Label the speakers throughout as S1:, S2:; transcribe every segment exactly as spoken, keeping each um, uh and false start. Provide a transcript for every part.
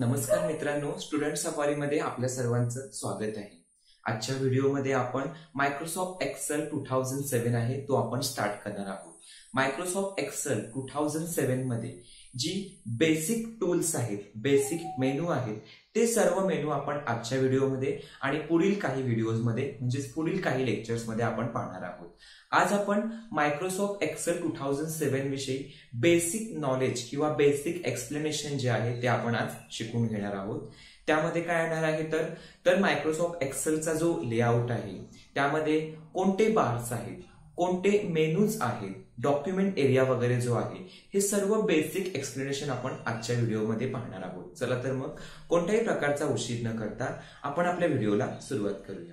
S1: नमस्कार मित्रांनो, स्टुडंट सफारीमध्ये आपल्या सर्वांचं स्वागत आहे। आजच्या व्हिडिओमध्ये आपण Microsoft Excel two thousand seven आहे तो आपण स्टार्ट करणार आहोत। Microsoft Excel two thousand seven मध्ये जी बेसिक टूल्स आहेत, बेसिक मेनू आहेत, ते सर्व मेनू आपण आजच्या व्हिडिओमध्ये आणि पुढील काही व्हिडिओजमध्ये म्हणजे पुढील काही लेक्चर्समध्ये आपण पाहणार आहोत। आज आपण Microsoft Excel two thousand seven विषयी बेसिक नॉलेज किंवा बेसिक एक्सप्लेनेशन जे आहे ते आपण आज शिकून घेणार आहोत। त्यामध्ये काय येणार आहे तर तर मायक्रोसॉफ्ट एक्सेलचा जो लेआउट आहे त्यामध्ये कोणते बार्स आहेत, कोणते मेनूज आहेत, डॉक्युमेंट एरिया वगैरे जो आहे, हे सर्व बेसिक एक्सप्लेनेशन आपण आजच्या व्हिडिओमध्ये पाहणार आहोत। चला तर मग कोणत्याही प्रकारचा उशीर न करता आपण आपल्या व्हिडिओला सुरुवात करूया।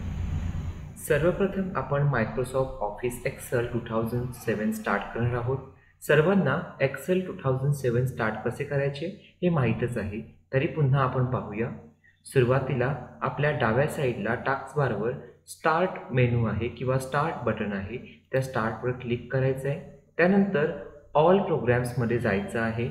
S1: सर्वप्रथम आपण Microsoft Office Excel two thousand seven start करणार आहोत। सर्वांना Excel two thousand seven start कसे करायचे हे माहीतच आहे, तरी पुन्हा आपण पाहूया। सुरुवातीला आपल्या डाव्या साईडला टास्क बारवर स्टार्ट मेनू आहे किंवा स्टार्ट बटन आहे, त्या स्टार्टवर क्लिक करायचं आहे। त्यानंतर ऑल प्रोग्राम्समध्ये जायचं आहे।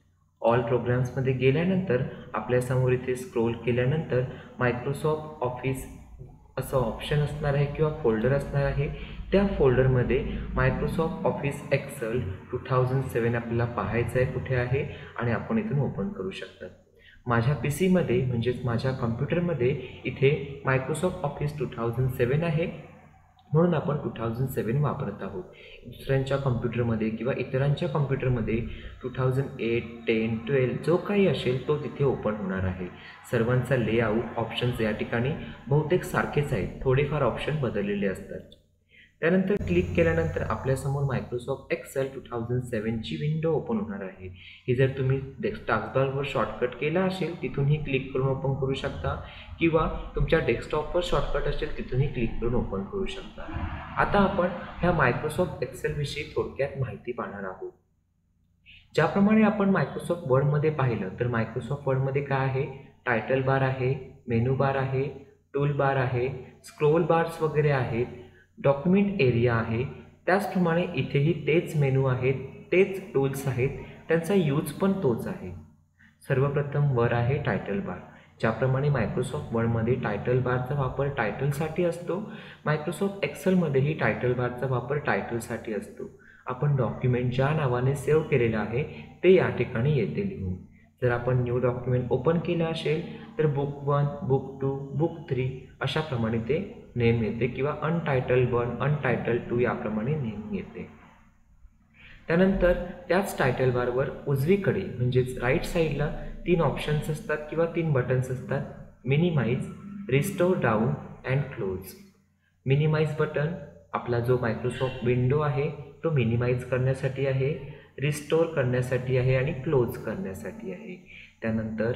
S1: ऑल प्रोग्राम्समध्ये गेल्यानंतर आपल्यासमोर इथे स्क्रोल केल्यानंतर मायक्रोसॉफ्ट ऑफिस असं ऑप्शन असणार आहे किंवा फोल्डर असणार आहे। त्या फोल्डरमध्ये Microsoft Office Excel two thousand seven आपल्याला पाहायचं आहे कुठे आहे आणि आपण इथून ओपन करू शकता। माझ्या पी सीमध्ये म्हणजेच माझ्या कम्प्युटरमध्ये इथे Microsoft Office two thousand seven आहे, म्हणून आपण टू थाउजंड सेवन वापरत आहोत। दुसऱ्यांच्या कम्प्युटरमध्ये किंवा इतरांच्या कम्प्युटरमध्ये two thousand eight ten twelve जो काही असेल तो तिथे ओपन होणार आहे। सर्वांचा लेआउट ऑप्शन्स या ठिकाणी बहुतेक सारखेच आहेत, थोडेफार ऑप्शन बदललेले असतात। त्यानंतर क्लिक केल्यानंतर आपल्यासमोर मायक्रोसॉफ्ट एक्सेल टू थाउजंड सेवनची विंडो ओपन होणार आहे। ही जर तुम्ही टास्कबारवर शॉर्टकट केला असेल तिथूनही क्लिक करून ओपन करू शकता किंवा तुमच्या डेस्कटॉपवर शॉर्टकट असेल तिथूनही क्लिक करून ओपन करू शकता। आता आपण ह्या मायक्रोसॉफ्ट एक्सेलविषयी थोडक्यात माहिती पाहणार आहोत। ज्याप्रमाणे आपण मायक्रोसॉफ्ट वर्डमध्ये पाहिलं तर मायक्रोसॉफ्ट वर्डमध्ये काय आहे, टायटल बार आहे, मेनू बार आहे, टूल बार आहे, स्क्रोल बार्स वगैरे आहेत, डॉक्युमेंट एरिया आहे। त्याचप्रमाणे इथेही तेच मेनू आहेत, तेच टूल्स आहेत, त्यांचा यूज पण तोच आहे। सर्वप्रथम वर आहे टायटल बार। ज्याप्रमाणे मायक्रोसॉफ्ट वर्डमध्ये टायटल बारचा वापर टायटलसाठी असतो, मायक्रोसॉफ्ट एक्सेलमध्येही टायटल बारचा वापर टायटलसाठी असतो। आपण डॉक्युमेंट ज्या नावाने सेव्ह केलेलं आहे ते या ठिकाणी येते लिहून। जर आपण न्यू डॉक्युमेंट ओपन केलं असेल तर book one, book two, book three अशाप्रमाणे ते नेम येते किंवा अनटायटल वन, अनटायटल टू याप्रमाणे नेम येते। त्यानंतर त्याच टायटल बारवर उजवीकडे म्हणजेच राईट साईडला तीन ऑप्शन्स असतात किंवा तीन बटन्स असतात, minimise, restore down and close. Minimise button आपला जो मायक्रोसॉफ्ट विंडो आहे तो मिनिमाइज करण्यासाठी आहे, रिस्टोर करण्यासाठी आहे आणि क्लोज करण्यासाठी आहे। त्यानंतर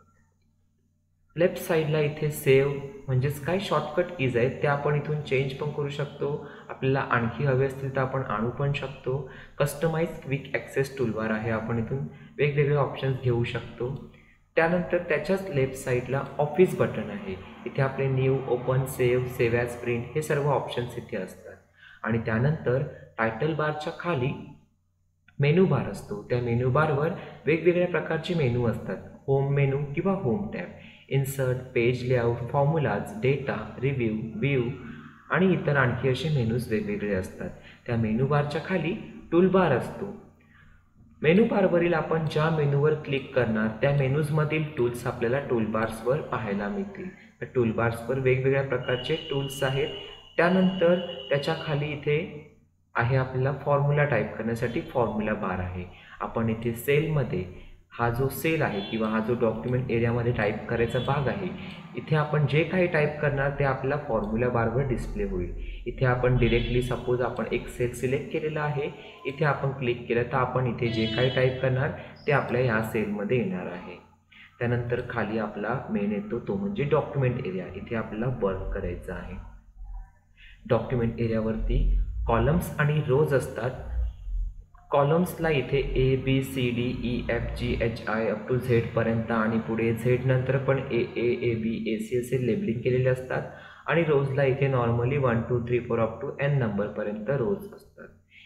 S1: लेफ्ट साईडला इथे सेव्ह म्हणजेच काय शॉर्टकट कीज आहेत त्या आपण इथून चेंज पण करू शकतो, आपल्याला आणखी हवे असतील तर आपण आणू पण शकतो। कस्टमाइज क्विक ॲक्सेस टूलबार आहे, आपण इथून वेगवेगळे ऑप्शन्स घेऊ शकतो। त्यानंतर त्याच्याच लेफ्ट साईडला ऑफिस बटन आहे, इथे आपले new, open, save, save as print हे सर्व ऑप्शन्स इथे असतात। आणि त्यानंतर टायटल बारच्या खाली मेनू बार असतो, त्या मेनू बारवर वेगवेगळ्या प्रकारचे मेनू असतात, होम मेनू किंवा home tab, insert, page layout, formulas, data, review, view आणि इतर आणखी असे मेनूज वेगवेगळे असतात। त्या मेनू बारच्या खाली टूल बार असतो। मेनू बारवरील आपण ज्या मेनूवर क्लिक करणार त्या मेनूजमधील टूल्स आपल्याला टूल बार्सवर पाहायला मिळतील। त्या टूल बार्सवर वेगवेगळ्या प्रकारचे टूल्स आहेत। त्यानंतर त्याच्या खाली इथे आहे आपल्याला फॉर्म्युला टाईप करण्यासाठी फॉर्म्युला बार आहे। आपण इथे सेलमध्ये हा जो सेल आहे किंवा हा जो डॉक्युमेंट एरियामध्ये टाईप करायचा भाग आहे, इथे आपण जे काही टाईप करणार ते आपल्याला फॉर्म्युला बारवर डिस्प्ले होईल। इथे आपण डिरेक्टली सपोज आपण एक सेल सिलेक्ट केलेला आहे, इथे आपण क्लिक केलं तर आपण इथे जे काही टाईप करणार ते आपल्या ह्या सेलमध्ये येणार आहे। त्यानंतर खाली आपला मेन येतो तो म्हणजे डॉक्युमेंट एरिया, इथे आपल्याला वर्क करायचं आहे। डॉक्युमेंट एरियावरती कॉलम्स आणि रोज असतात। कॉलम्सला इथे A B C D E F G H I up to झेडपर्यंत आणि पुढे झेड नंतर पण ए ए ए बी ए सी असे लेबलिंग केलेले असतात आणि रोजला इथे normally one two three four up to N नंबरपर्यंत रोज असतात।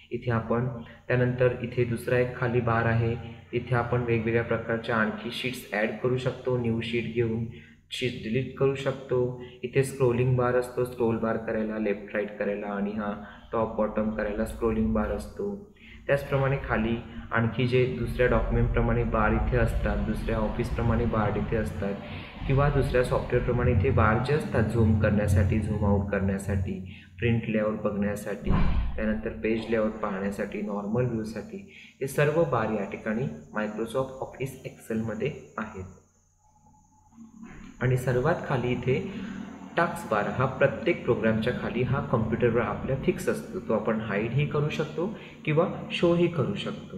S1: इथे आपण त्यानंतर इथे दुसरा एक खाली बार आहे, इथे आपण वेगवेगळ्या प्रकारच्या आणखी शीट्स ॲड करू शकतो. न्यू शीट घेऊन शीट डिलीट करू शकतो. इथे स्क्रोलिंग बार असतो, स्क्रोल बार करायला, लेफ्ट राईट करायला, आणि हा टॉप बॉटम करायला स्क्रोलिंग बार असतो. त्याचप्रमाणे खाली आणखी जे दुसऱ्या डॉक्युमेंटप्रमाणे बार इथे असतात, दुसऱ्या ऑफिसप्रमाणे बार इथे असतात, किंवा दुसऱ्या सॉफ्टवेअरप्रमाणे इथे बार जे असतात झूम करण्यासाठी, झूम आउट करण्यासाठी, प्रिंट लेआउट बघण्यासाठी, त्यानंतर पेज लेआउट पाहण्यासाठी, नॉर्मल व्ह्यूसाठी, हे सर्व बार या ठिकाणी मायक्रोसॉफ्ट ऑफिस एक्सेलमध्ये आहेत. आणि सर्वात खाली इथे टास्क बार, हा प्रत्येक प्रोग्रामच्या खाली हा कम्प्युटरवर आपल्या फिक्स असतो. तो आपण हाईडही करू शकतो किंवा शोही करू शकतो.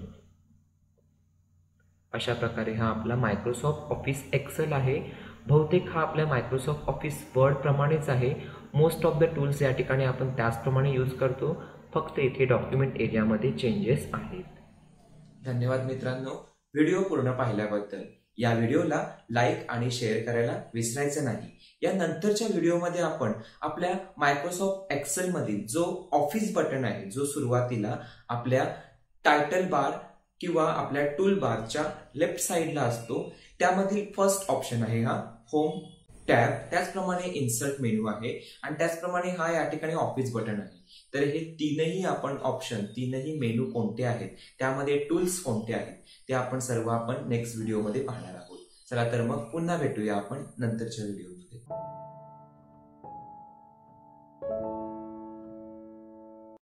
S1: अशा प्रकारे हा आपला मायक्रोसॉफ्ट ऑफिस एक्सेल आहे. बहुतेक हा आपल्या मायक्रोसॉफ्ट ऑफिस वर्डप्रमाणेच आहे. मोस्ट ऑफ द टूल्स या ठिकाणी आपण त्याचप्रमाणे यूज करतो, फक्त इथे डॉक्युमेंट एरियामध्ये चेंजेस आहेत. धन्यवाद मित्रांनो, व्हिडिओ पूर्ण पाहिल्याबद्दल. या व्हिडिओला लाईक आणि शेअर करायला विसरायचं नाही. या नंतरच्या व्हिडिओमध्ये आपण आपल्या मायक्रोसॉफ्ट एक्सेल मधील जो ऑफिस बटन आहे, जो सुरुवातीला आपल्या टायटल बार किंवा आपल्या टूल बारच्या लेफ्ट साईडला असतो, त्यामधील फर्स्ट ऑप्शन आहे हा होम टॅब. त्याचप्रमाणे इन्सर्ट मेनू आहे आणि त्याचप्रमाणे हा या ठिकाणी ऑफिस बटन आहे. तर हे तीनही आपण ऑप्शन, तीनही मेनू कोणते आहेत, त्यामध्ये टूल्स कोणते आहेत, ते आपण सर्व आपण नेक्स्ट व्हिडिओमध्ये पाहणार आहोत. चला तर मग पुन्हा भेटूया आपण नंतरच्या व्हिडिओमध्ये.